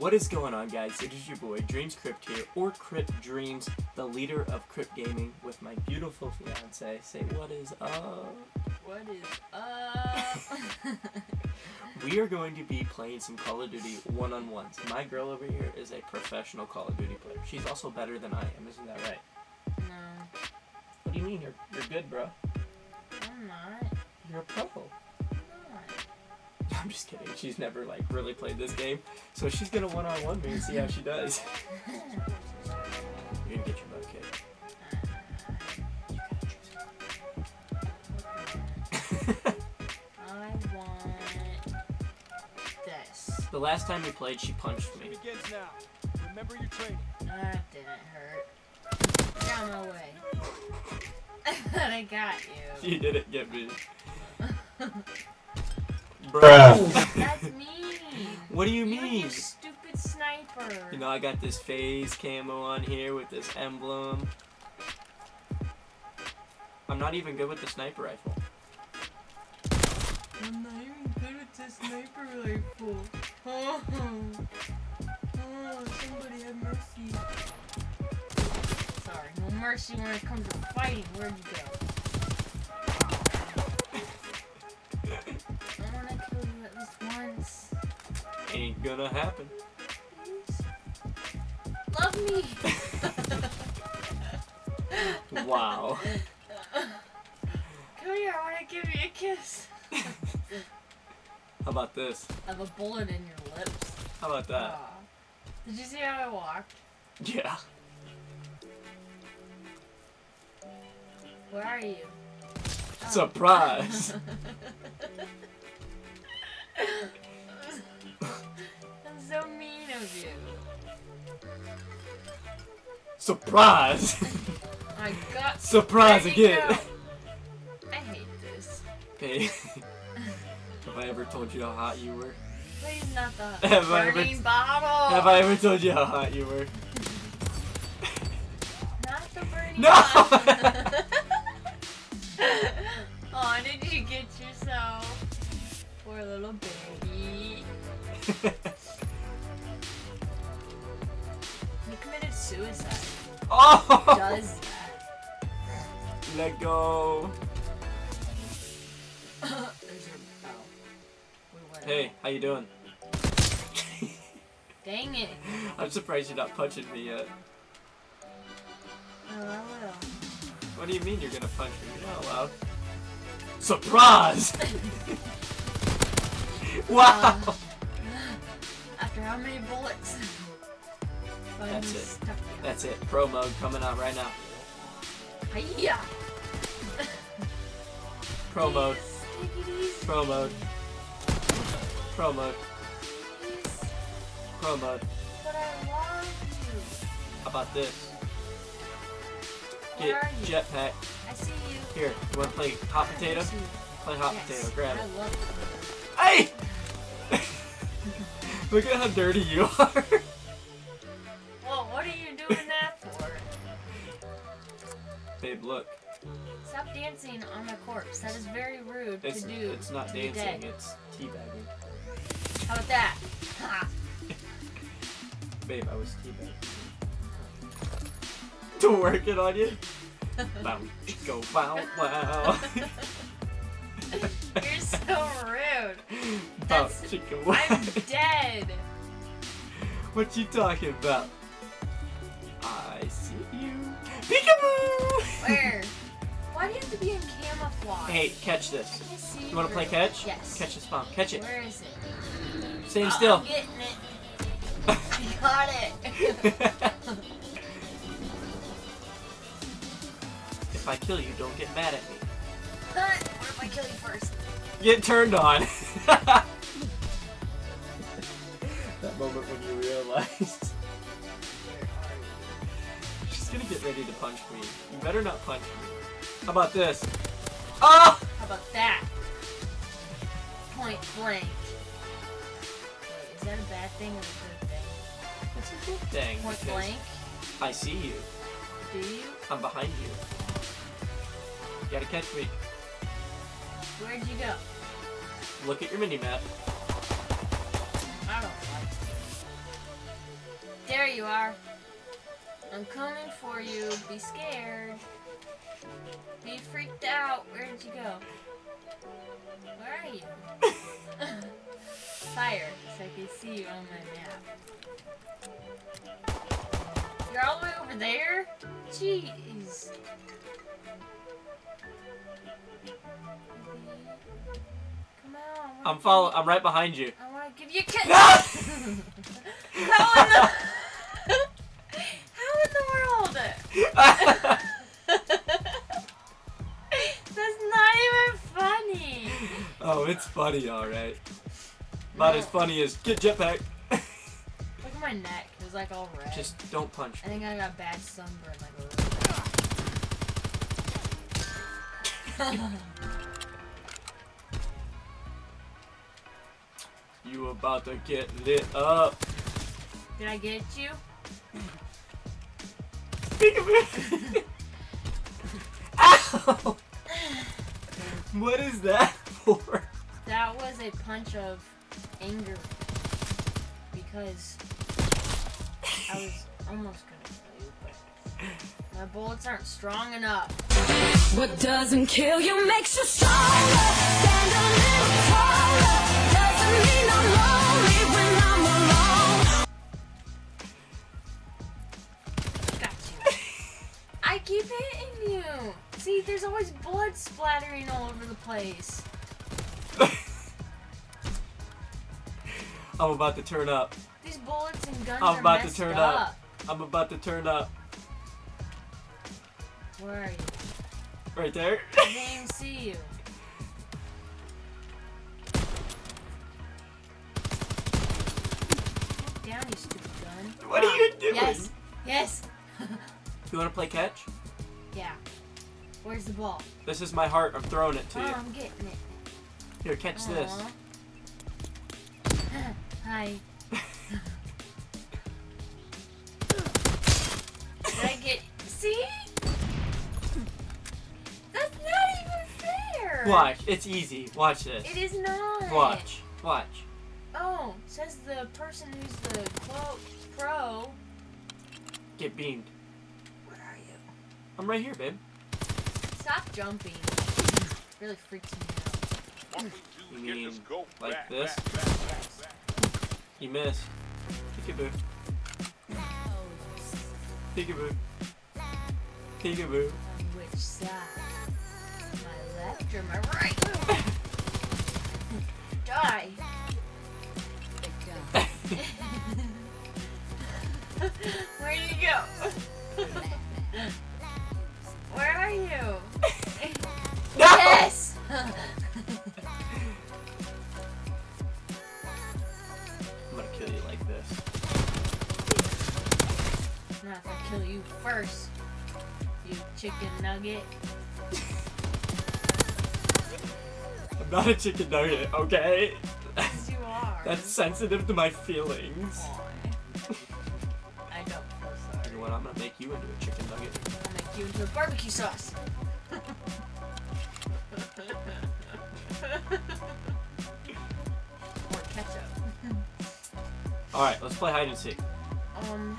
What is going on, guys? It is your boy Dreams Crypt here, or Crypt Dreams, the leader of Crypt Gaming, with my beautiful fiance. Say what is up? What is up? We are going to be playing some Call of Duty one-on-ones. My girl over here is a professional Call of Duty player. She's also better than I am, isn't that right? No. What do you mean? You're good, bro. I'm not. You're a pro. I'm just kidding. She's never like really played this game, so she's gonna one-on-one me and see how she does. You're gonna get your butt kicked. I want this. The last time we played, she punched me. Begins now. Remember your training. That didn't hurt. Get out of my way. I got you. You didn't get me. Bruh. That's me. What do you You mean? stupid sniper. You know, I got this phase camo on here with this emblem. I'm not even good with the sniper rifle. I'm not even good with this sniper rifle. Oh, somebody have mercy. Sorry, no mercy when it comes to fighting. Where'd you go? I wanna kill you at least once. Ain't gonna happen. Please. Love me. Wow. Come here, I wanna give you a kiss. How about this? I have a bullet in your lips. How about that? Aw. Did you see how I walked? Yeah. Where are you? Oh. Surprise! That's so mean of you. Surprise! I got Surprise There you again! go. I hate this. Hey, have I ever told you how hot you were? Please not the Have I ever- burning bottle. Have I ever told you how hot you were? Not the burning No! bottle. Aw, did you get yourself? Poor little baby. You committed suicide. Oh! Does that? Let go. There's your bell. We went Hey, out. how you doing? Dang it. I'm surprised you're not punching me yet. Oh, I will. What do you mean you're gonna punch me? You're not allowed. Surprise! Wow! After how many bullets? That's it. Stuck you. That's it. Pro mode coming out right now. Hiya! Pro mode. Take it easy. Pro mode. Pro mode. Please. Pro mode. But I want you. How about this? Where Get are you? jetpack. I see you. Here, you wanna play hot potato? I see you. Play hot Yes. potato. Grab I it. love Hey! Look at how dirty you are. Well, what are you doing that for? Babe, look. Stop dancing on my corpse. That is very rude It's to do. it's not to be dancing. dead. It's teabagging. How about that? Ha! Babe, I was teabagging. To work it on you. Bow, go, wow, wow. You're so rude. Bow, That's- chicka, wow. I'm dead. What you talking about? I see you. Peekaboo! Where? Why do you have to be in camouflage? Hey, catch this. I can see You wanna play catch? Yes. Catch this bomb. Catch it. Where is it? Stand Oh, still. I'm getting it. I got it. If I kill you, don't get mad at me. What if I kill you first? Get turned on. That moment when you realized. She's gonna get ready to punch me. You better not punch me. How about this? Oh! How about that? Point blank. Wait, is that a bad thing or a good thing? It's a good thing. Point because blank? I see you. Do you? I'm behind you. You gotta catch me. Where'd you go? Look at your mini map. I don't like it. There you are. I'm coming for you. Be scared. Be freaked out. Where did you go? Where are you? Fire, so I can see you on my map. You're all the way over there? Jeez. Come on. I'm right behind you. I want to give you a kiss. No! How in the world? That's not even funny. Oh, it's funny, alright. Not as funny as get jetpack. Look at my neck. It was like all red. Just don't punch I me. think I got bad sunburn like a You about to get lit up. Did I get you? Ow! What is that for? That was a punch of anger. Because I was almost gonna kill you, but my bullets aren't strong enough. What doesn't kill you makes you stronger. Stand a little taller. Doesn't mean I'm lonely when I'm alone. Got you. I keep hitting you. See, there's always blood splattering all over the place. I'm about to turn up. These bullets and guns I'm are about to messed turn up. up. I'm about to turn up. Where are you? Right there. I can't even see you. Get down, you stupid gun. What are you doing? Yes. Yes. You want to play catch? Yeah. Where's the ball? This is my heart. I'm throwing it to Oh, you. I'm getting it. Here, catch this. Aw. Hi. Did I get... See? That's not even fair. Watch. It's easy. Watch this. It is not. Watch. Watch. Oh, says the person who's the quote pro. Get beamed. Where are you? I'm right here, babe. Stop jumping. Really freaks me out. You mean like this? You missed. Peekaboo. Peekaboo. Peekaboo. On which side? My left or my right? Die. Where did you go? Where are you? No! Yes! I'm gonna kill you like this. Not if I kill you first, you chicken nugget. I'm not a chicken nugget, okay? Yes, you are. That's sensitive to my feelings. Aw. I don't feel You sorry. know what? I'm gonna make you into a chicken nugget. I'll make you into a barbecue sauce. Or ketchup. Alright, let's play hide and seek. That. Come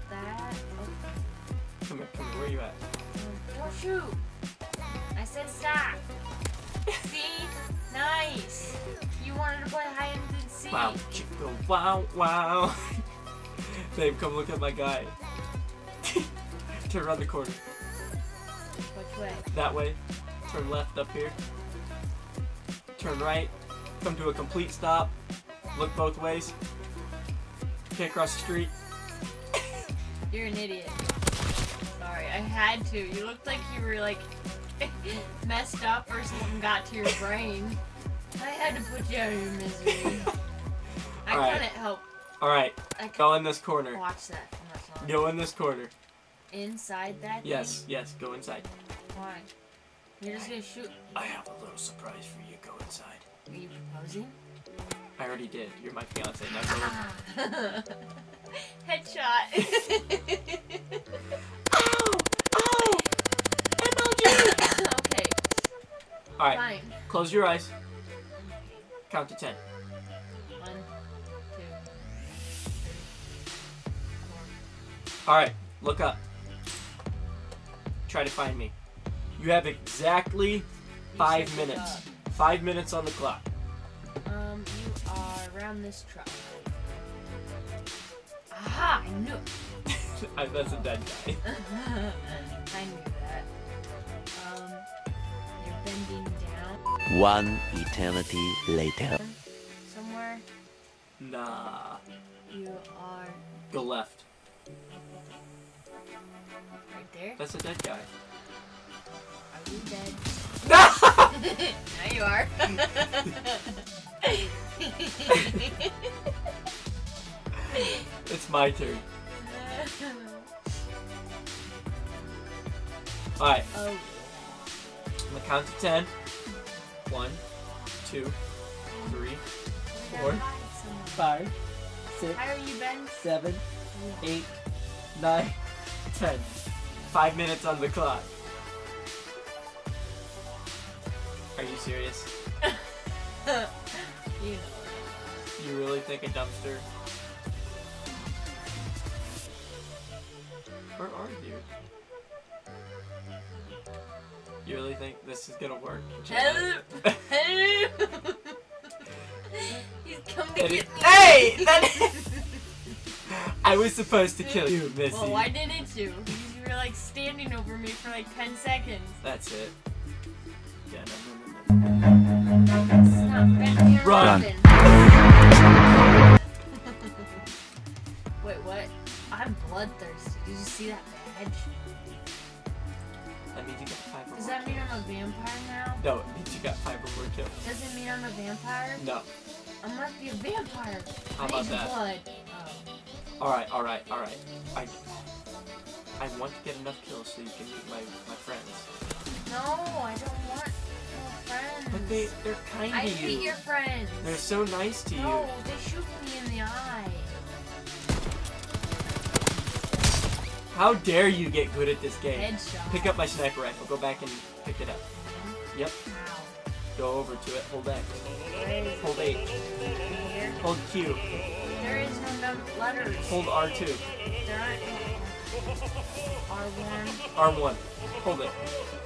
here, where are you at? Don't shoot. I said stop. See? Nice. You wanted to play hide and seek. Wow, chico, wow, wow. Babe, come look at my guy. Turn around the corner. Which way? That way. Turn left up here. Turn right. Come to a complete stop. Look both ways. Can't cross the street. You're an idiot. Sorry, I had to. You looked like you were like messed up or something got to your brain. I had to put you out of your misery. I Alright. couldn't help. Alright, I go in this corner. watch that from that song. Go in this corner. Inside that Yes, thing? yes, go inside. Why? You're just gonna shoot. I have a little surprise for you. Go inside. Are you proposing? I already did. You're my fiance. Now go in. Headshot. Okay. Alright, Fine. close your eyes. Count to 10. 1, 2, 3, 4, Alright, look up. Try to find me. You have exactly 5 said look minutes. up. 5 minutes on the clock. You are around this truck. Aha! I knew it. That's a dead guy. I knew that. You're bending down One eternity later. somewhere. Nah. You are Go left. right there. That's a dead guy. Are you dead? No! Now you are. It's my turn. Alright, Oh. I'm gonna count to 10. 1, 2, 3, 4, 5, 6, How are you, Ben? 7, 8, 9, 10. 5 minutes on the clock. Are you serious? You know. You really think a dumpster? Where are you? You really think this is gonna work? Help! Help! He's come to It get is- me. Hey! I was supposed to kill you, Missy. Well, why didn't you? Because you were like standing over me for like 10 seconds. That's it. Yeah, no. Stop bending your Run. Robin. Wait, what? I'm bloodthirsty. Did you see that badge? That means you got 5 or Does more. that mean I'm a vampire now? No, it means you got 5 or more kills. Does it mean I'm a vampire? No. I must be a vampire. How I about need that? blood. Oh. Alright. I want to get enough kills so you can meet my friends. No, I don't want no friends. But they're kind I to hate you. your friends. They're so nice to No, you. they shoot me in the eye. How dare you get good at this game? Headshot. Pick up my sniper rifle. Go back and pick it up. Yep. Ow. Go over to it. Hold X. Where is Hold H. it? Here? Hold Q. There is no letters. Hold R2. There aren't no R1. R1. Hold it.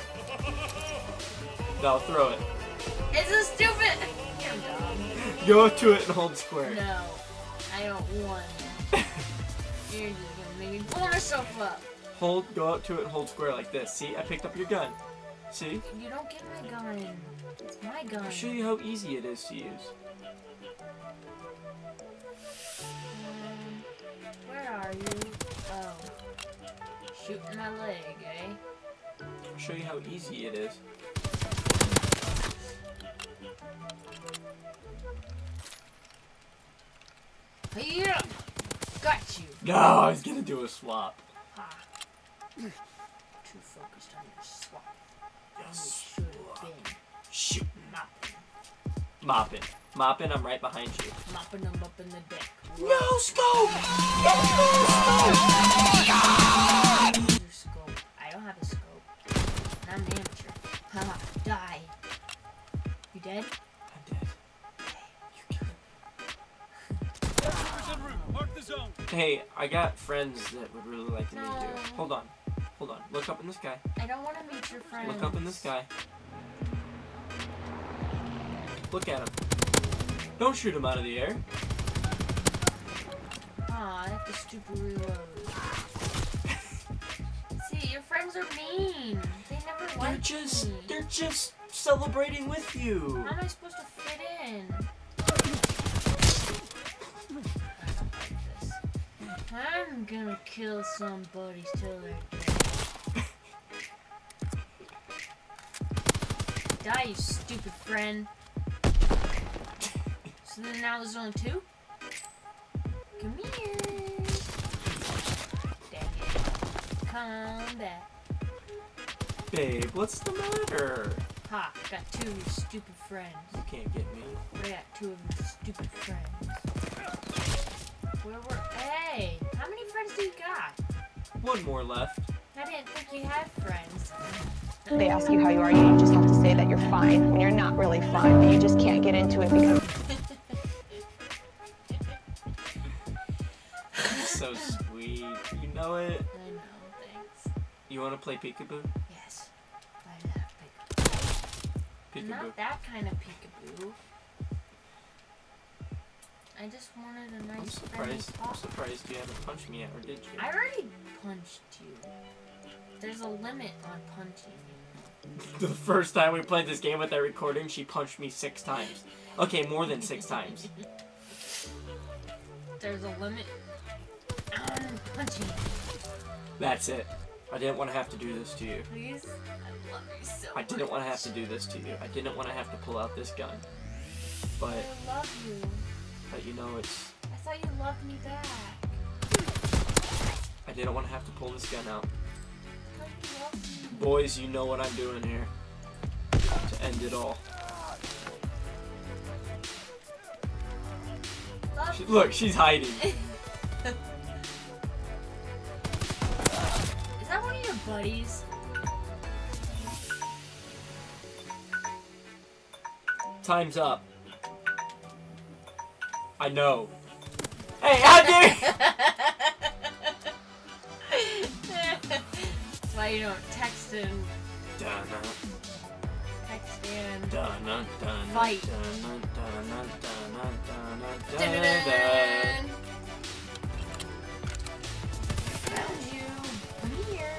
No, throw it. It's a stupid. You're dumb. Go up to it and hold square. No, I don't want it. You're just gonna make me blow myself up. Go up to it and hold square like this. See, I picked up your gun. See? You don't get my gun. It's my gun. I'll show you how easy it is to use. Where are you? Oh. Shooting my leg, eh? I'll show you how easy it is. Yeah! Got you! No, I was gonna do a swap. Ha! Too focused on your swap. You should have been Shoot. mopping. Mopping, I'm right behind you. Mopping them up in the deck. No scope! Your scope. I don't have a scope. I'm an amateur. Haha, die. You dead? I'm dead. You Troopers en route. Mark the zone. Hey, I got friends that would really like to meet you. No. Hold on. Look up in the sky. I don't want to meet your friends. Look up in the sky. Look at him. Don't shoot him out of the air. Aw, I have to stupid reload. See, your friends are mean. They never like me. They're just celebrating with you. How am I supposed to fit in? I don't like this. I'm gonna kill some buddies till they're dead. Die, you stupid friend. So then now there's only 2? Come here. Dang it. Come back. Babe, what's the matter? Ha, got 2 of your stupid friends. You can't get me. I got 2 of your stupid friends. Where were... Hey! How many friends do you got? One more left. I didn't think you had friends. They ask you how you are, you just have to say that you're fine when you're not really fine, and you just can't get into it because You're so sweet. You know know it. I know, thanks. You want to play peekaboo? Yes. I love peekaboo. Peekaboo. Not that kind of peekaboo. I just wanted a I'm nice friendly surprised. I'm talk. surprised you haven't punched me yet, or did you? I already punched you. There's a limit on punching. The first time we played this game with that recording, she punched me 6 times. Okay, more than 6 times. There's a limit on punching. That's it. I didn't want to have to do this to you. Please? I love you so I didn't want to have much. to do this to you. I didn't want to have to pull out this gun. But, I love you. you know, it's... I thought you loved me back. I didn't want to have to pull this gun out. I thought you loved me. Boys, you know what I'm doing here. To end it all. Love you. Look, she's hiding. Is that one of your buddies? Time's up. I know. Hey, how dare you? That's why you don't text and fight. Dun-dun-dun. Found you. Come here.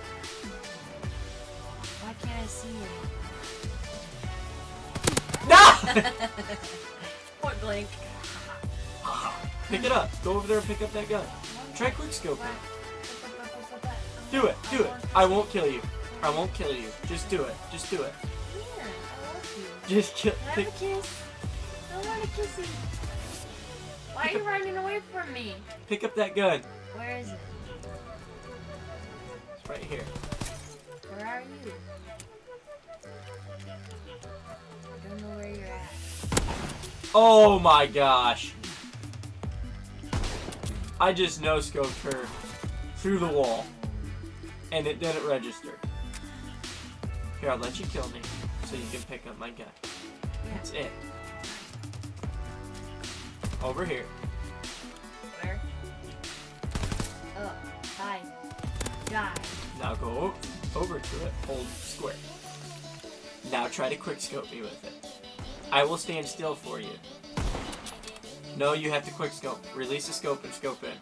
Why can't I see you? No! Point blank. Pick it up. Go over there and pick up that gun. Try quick scoping. Do it. Do it. I won't kill you. I won't kill you. Just do it. Just do it. Here, I love you. Just kill. Can I Pick. have a kiss? I want a kissy. Why are you running away from me? Pick up that gun. Where is it? It's right here. Where are you? I don't know where you're at. Oh my gosh. I just no-scoped her through the wall. And it didn't register. Here, I'll let you kill me so you can pick up my gun. That's it. Over here. Where? Oh, hi. Die. Now go over to it, hold square. Now try to quick scope me with it. I will stand still for you. No, you have to quick scope. Release the scope and scope in.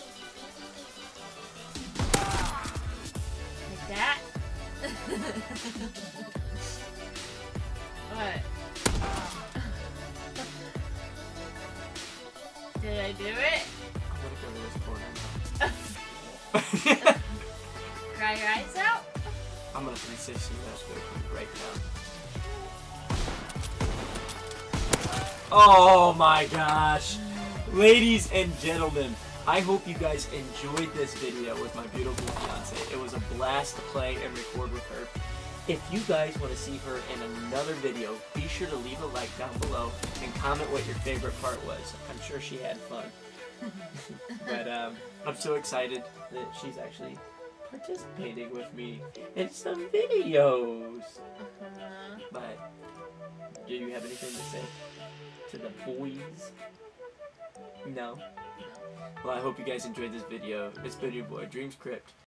Like that? What? Did I do it? I'm gonna go to this corner now. Cry your eyes out? I'm gonna 360 that scope right now. Oh my gosh. Ladies and gentlemen, I hope you guys enjoyed this video with my beautiful fiance. It was a blast to play and record with her. If you guys want to see her in another video, be sure to leave a like down below and comment what your favorite part was. I'm sure she had fun. But I'm so excited that she's actually participating with me in some videos. But do you have anything to say to the boys? No? Well, I hope you guys enjoyed this video. It's been your boy, Dreams Crypt,